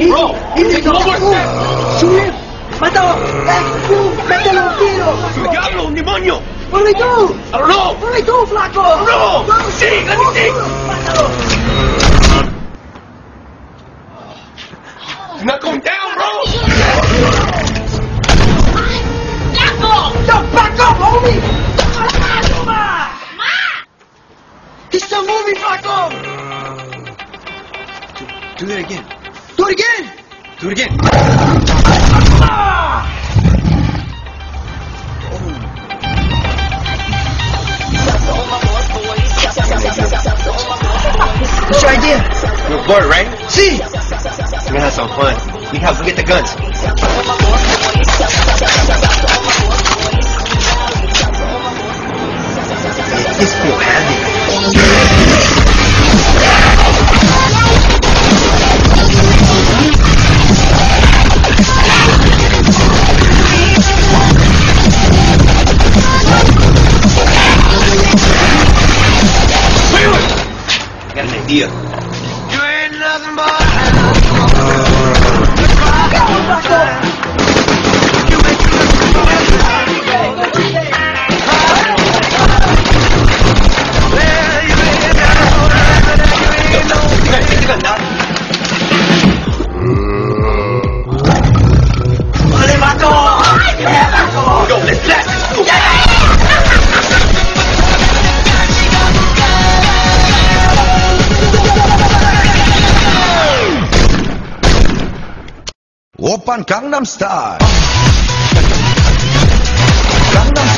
Bro, take one more step. Shoot him. Mátalo. Mételo un tiro. ¡Diablo, un demonio! What do we do? I don't know. What do we do, flaco? No! Sí, let me think. Mátalo. He's not going down, bro. Don't back up, homie! He's still moving, Flaco! Do that again. Do it again! Do it again. What's your idea? You're bored, right? See! We're gonna have some fun. We can get the guns. This feel handy. I got an idea. You ain't nothing but Yo, let's blast this fool! Open Gangnam Style. Gangnam